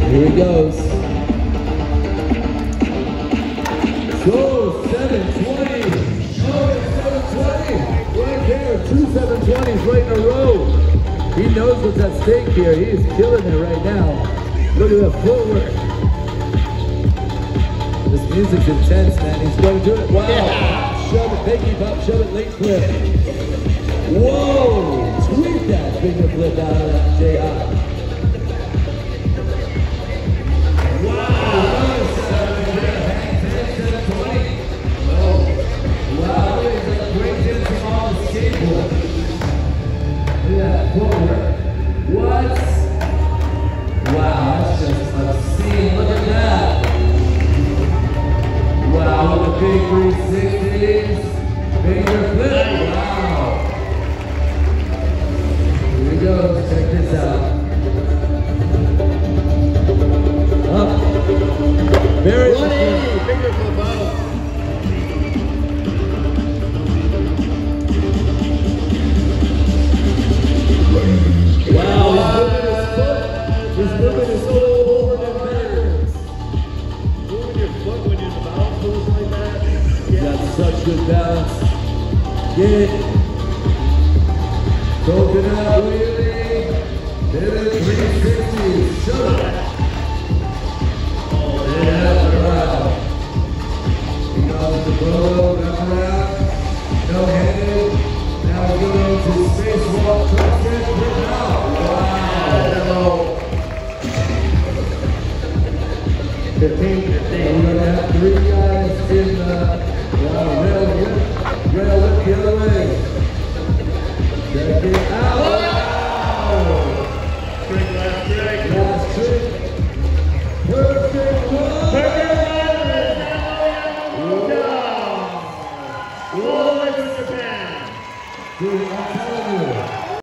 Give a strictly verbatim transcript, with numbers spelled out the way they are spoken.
Here he goes. So, seven twenty. Oh, seven twenty. Right there, two seven twenties right in a row. He knows what's at stake here. He is killing it right now. Look at the footwork. This music's intense, man. He's going to do it. Wow. Yeah. Shove it, pinky pop, shove it, late flip. Whoa! Tweak that finger flip out of that J I. What? Wow, that's just obscene. Look at that. Wow, with the big three sixties. Finger flip. Wow. Here we go. Check this out. Up. Very one eighty. Finger flip out. Wow, he's moving his foot forward and backwards. Moving your foot when your balance moves like that. Yeah. Got such good balance. Get it. Coconut wheelie. Pivot three sixty. Shove it. Oh, yeah, around. He goes to blow, come around. No headed. Now we go into space walk, truck step, flip out. Wow. fifteen, fifteen. We're going to have three guys in the wow, rail whip, rail whip the other way. Check it out. Wow. Trick, last trick. Last trick. Perfect one. Perfect one. Wow. All the way to Japan. Dude, I'm telling you.